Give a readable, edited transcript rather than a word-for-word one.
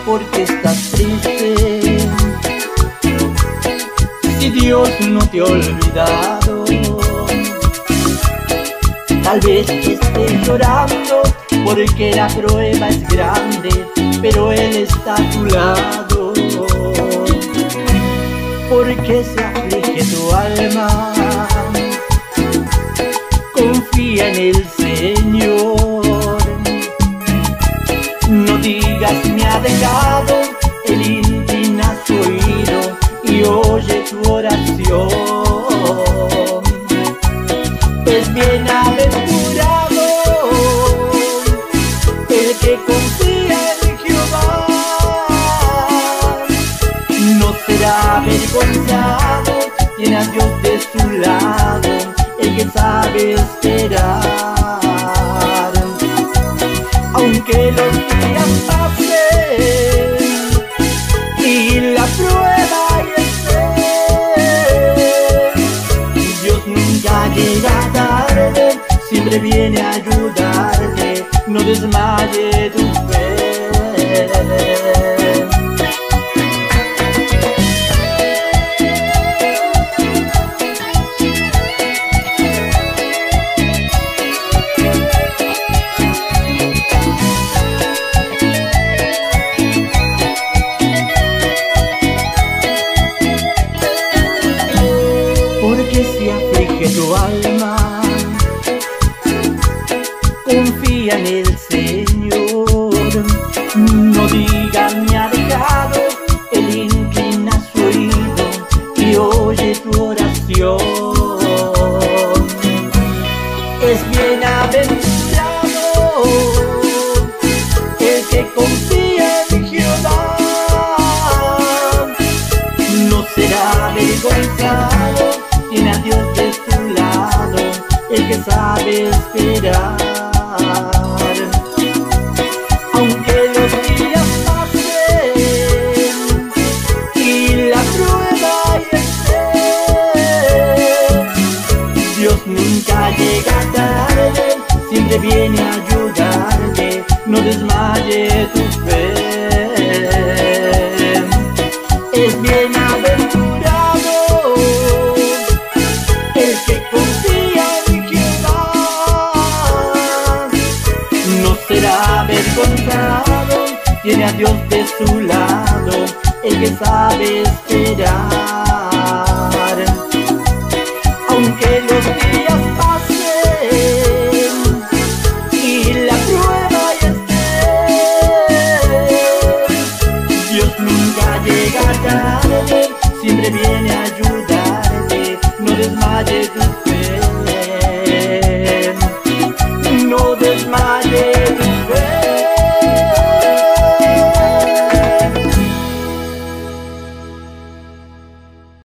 porque estás triste. Si Dios no te ha olvidado, tal vez estés llorando porque la prueba es grande, pero Él está a tu lado. Porque se aflige tu alma, confía en el Señor. No digas me ha dejado, Él inclina su oído y oye tu oración. Es bienaventurado el que confía en Jehová, no será avergonzado, tiene a Dios de su lado, el que sabe esperar. Aunque los días pasen y la prueba esté, Dios nunca llega tarde, siempre viene a ayudarte, no desmaye tu fe. Porque si aflige tu alma, confía en el Señor. No diga me ha dejado, Él inclina su oído y oye tu oración. Es bienaventurado el que confía en Jehová, no será avergonzado, tiene a Dios de su lado, el que sabe esperar. Aunque los días pasen y la prueba esté, Dios nunca llega tarde, siempre viene a ayudarte, no desmaye tu fe. Es bienaventurado el que confía en Jehová, no será avergonzado, tiene a Dios de su lado, el que sabe esperar.